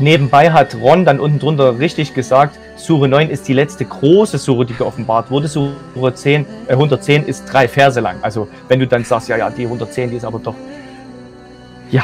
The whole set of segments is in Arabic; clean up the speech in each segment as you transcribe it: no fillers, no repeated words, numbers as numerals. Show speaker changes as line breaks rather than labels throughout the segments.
nebenbei hat Ron dann unten drunter richtig gesagt, Sure 9 ist die letzte große Sure, die geoffenbart wurde. Sure 110 ist 3 Verse lang. Also wenn du dann sagst, ja, die 110, die ist aber doch, ja.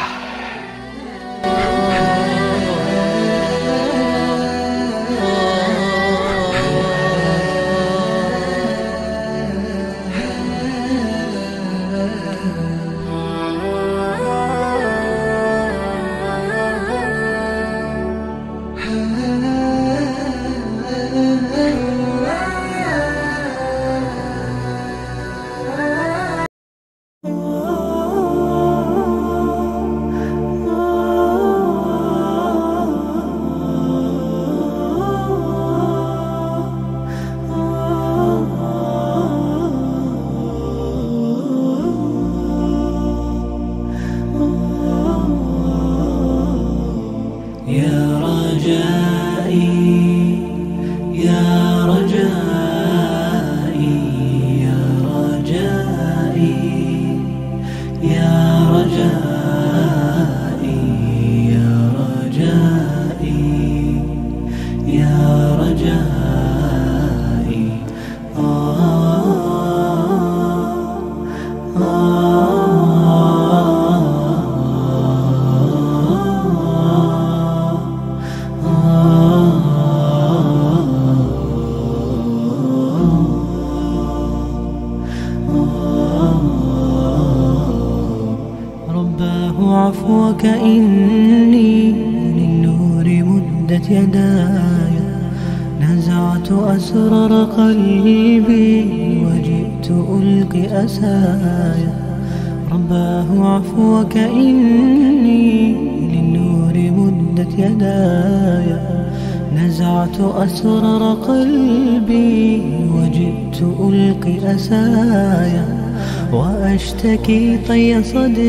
عفوك إني للنور مدت يداي، نزعت أسرار قلبي وجئت ألقي أساي. رباه عفوك إني للنور مدت يداي، نزعت أسرار قلبي وجئت ألقي أساي. وأشتكي طي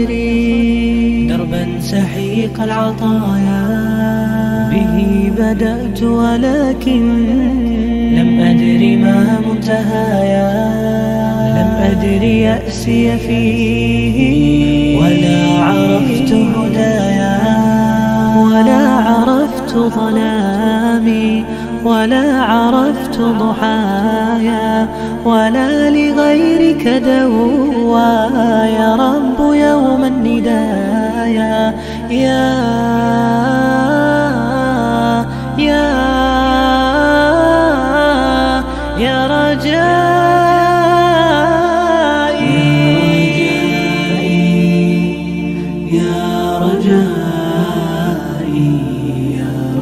صدري دربا سحيق العطايا، به بدأت ولكن لم أدري ما منتهايا. لم أدري يأسي فيه ولا عرفت هدايا، ولا عرفت ظلامي ولا عرفت ضحايا، ولا لغيرك دوايا. رب يوم الندايا يا رجاء